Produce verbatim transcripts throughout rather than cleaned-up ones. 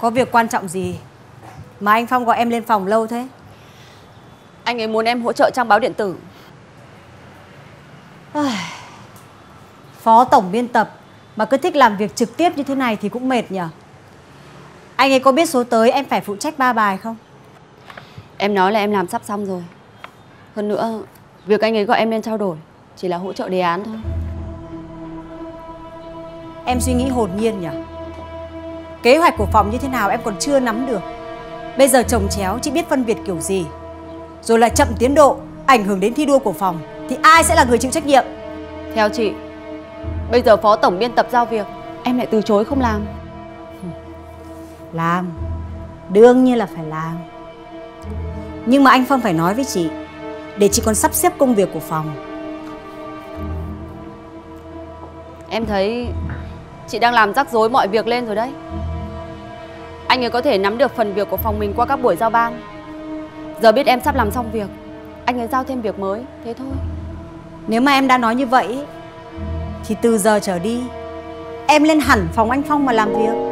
Có việc quan trọng gì mà anh Phong gọi em lên phòng lâu thế? Anh ấy muốn em hỗ trợ trang báo điện tử. Phó tổng biên tập mà cứ thích làm việc trực tiếp như thế này thì cũng mệt nhỉ. Anh ấy có biết số tới em phải phụ trách ba bài không? Em nói là em làm sắp xong rồi. Hơn nữa, việc anh ấy gọi em lên trao đổi chỉ là hỗ trợ đề án thôi. Em suy nghĩ hồn nhiên nhỉ. Kế hoạch của phòng như thế nào em còn chưa nắm được. Bây giờ chồng chéo chị biết phân biệt kiểu gì. Rồi lại chậm tiến độ, ảnh hưởng đến thi đua của phòng, thì ai sẽ là người chịu trách nhiệm? Theo chị, bây giờ phó tổng biên tập giao việc, em lại từ chối không làm. Làm, đương nhiên là phải làm. Nhưng mà anh Phong phải nói với chị, để chị còn sắp xếp công việc của phòng. Em thấy chị đang làm rắc rối mọi việc lên rồi đấy. Anh ấy có thể nắm được phần việc của phòng mình qua các buổi giao ban. Giờ biết em sắp làm xong việc, anh ấy giao thêm việc mới, thế thôi. Nếu mà em đã nói như vậy thì từ giờ trở đi em lên hẳn phòng anh Phong mà làm việc.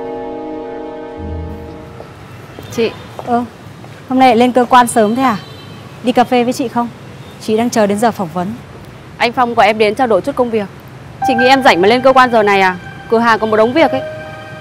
Chị Ơ, hôm nay lại lên cơ quan sớm thế à? Đi cà phê với chị không? Chị đang chờ đến giờ phỏng vấn. Anh Phong gọi em đến trao đổi chút công việc. Chị nghĩ em rảnh mà lên cơ quan giờ này à? Cửa hàng có một đống việc ấy.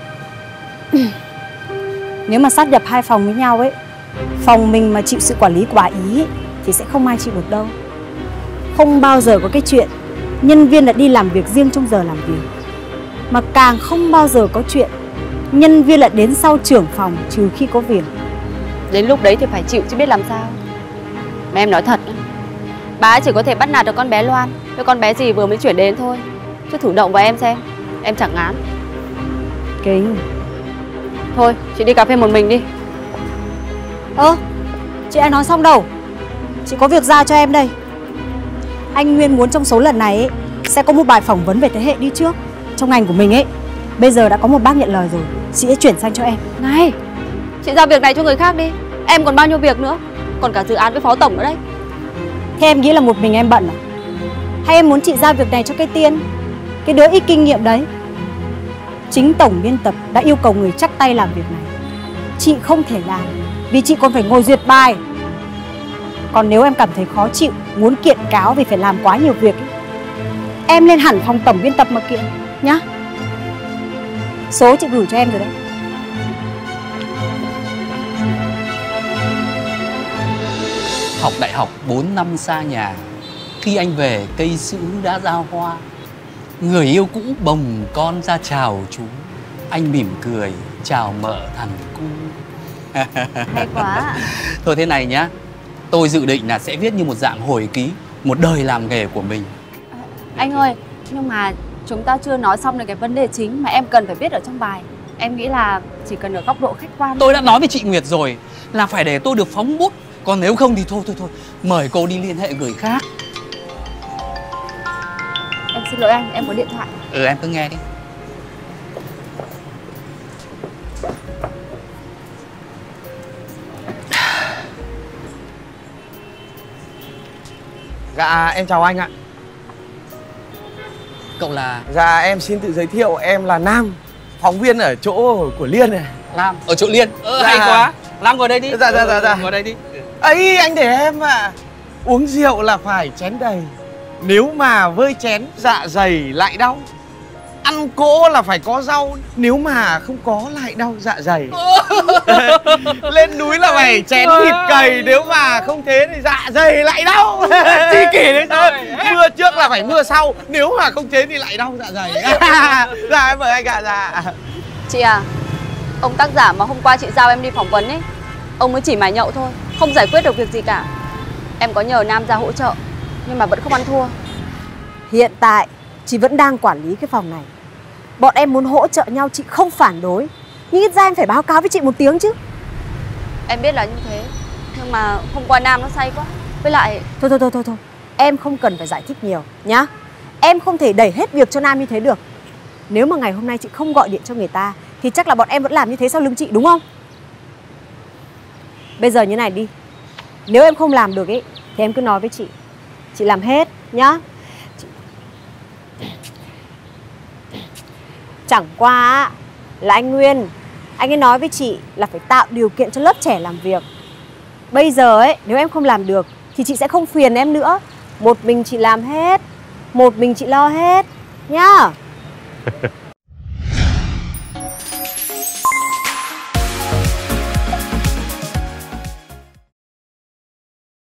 Nếu mà sát nhập hai phòng với nhau ấy, phòng mình mà chịu sự quản lý của bà Ý ấy, thì sẽ không ai chịu được đâu. Không bao giờ có cái chuyện nhân viên lại đi làm việc riêng trong giờ làm việc. Mà càng không bao giờ có chuyện nhân viên lại đến sau trưởng phòng trừ khi có việc. Đến lúc đấy thì phải chịu chứ biết làm sao. Mà em nói thật, bà ấy chỉ có thể bắt nạt được con bé Loan với con bé gì vừa mới chuyển đến thôi. Chứ thử động vào em xem, em chẳng ngán. Kính. Thôi, chị đi cà phê một mình đi. Ơ, chị ai nói xong đâu. Chị có việc giao cho em đây. Anh Nguyên muốn trong số lần này ấy, sẽ có một bài phỏng vấn về thế hệ đi trước trong ngành của mình ấy. Bây giờ đã có một bác nhận lời rồi, chị sẽ chuyển sang cho em. Này, chị giao việc này cho người khác đi. Em còn bao nhiêu việc nữa. Còn cả dự án với phó tổng nữa đấy. Thế em nghĩ là một mình em bận à? Hay em muốn chị giao việc này cho cái Tiên, cái đứa ít kinh nghiệm đấy? Chính tổng biên tập đã yêu cầu người chắc tay làm việc này. Chị không thể làm vì chị còn phải ngồi duyệt bài. Còn nếu em cảm thấy khó chịu, muốn kiện cáo vì phải làm quá nhiều việc ấy, em lên hẳn phòng tổng biên tập mà kiện nhá. Số chị gửi cho em rồi đấy. Học đại học bốn năm xa nhà, khi anh về cây sữa đã ra hoa. Người yêu cũ bồng con ra chào chú. Anh mỉm cười chào mợ thằng cu. Hay quá. Thôi thế này nhá, tôi dự định là sẽ viết như một dạng hồi ký một đời làm nghề của mình. À, anh ơi, nhưng mà chúng ta chưa nói xong được cái vấn đề chính mà em cần phải biết ở trong bài. Em nghĩ là chỉ cần ở góc độ khách quan. Tôi đã nói với chị Nguyệt rồi là phải để tôi được phóng bút. Còn nếu không thì thôi thôi thôi, mời cô đi liên hệ người khác. Em xin lỗi anh, em có điện thoại. Ừ, em cứ nghe đi. Dạ, em chào anh ạ. Cậu là? Dạ, em xin tự giới thiệu, em là Nam, phóng viên ở chỗ của Liên này. Lam, ở chỗ Liên. Ờ, Dạ. hay quá. Lam ngồi đây đi. Dạ, dạ, dạ, dạ. Ngồi đây đi. Ấy, anh để em ạ. À. Uống rượu là phải chén đầy. Nếu mà vơi chén, dạ dày lại đau. Ăn cỗ là phải có rau. Nếu mà không có lại đau dạ dày. Lên núi là phải chén thịt cầy. Nếu mà không thế thì dạ dày lại đau. Chi kỷ đấy sao? Mưa trước là phải mưa sau. Nếu mà không thế thì lại đau dạ dày. Dạ em mời anh ạ. Dạ. Chị à, ông tác giả mà hôm qua chị giao em đi phỏng vấn ấy, ông mới chỉ mải nhậu thôi, không giải quyết được việc gì cả. Em có nhờ Nam ra hỗ trợ nhưng mà vẫn không ăn thua. Hiện tại chị vẫn đang quản lý cái phòng này. Bọn em muốn hỗ trợ nhau chị không phản đối, nhưng ít ra em phải báo cáo với chị một tiếng chứ. Em biết là như thế, nhưng mà hôm qua Nam nó say quá. Với lại... Thôi thôi thôi thôi thôi, em không cần phải giải thích nhiều nhá. Em không thể đẩy hết việc cho Nam như thế được. Nếu mà ngày hôm nay chị không gọi điện cho người ta thì chắc là bọn em vẫn làm như thế sau lưng chị, đúng không? Bây giờ như này đi, nếu em không làm được ấy thì em cứ nói với chị, chị làm hết nhá. Chị... Chẳng qua là anh Nguyên Anh ấy nói với chị là phải tạo điều kiện cho lớp trẻ làm việc. Bây giờ ấy, nếu em không làm được thì chị sẽ không phiền em nữa. Một mình chị làm hết, một mình chị lo hết nhá.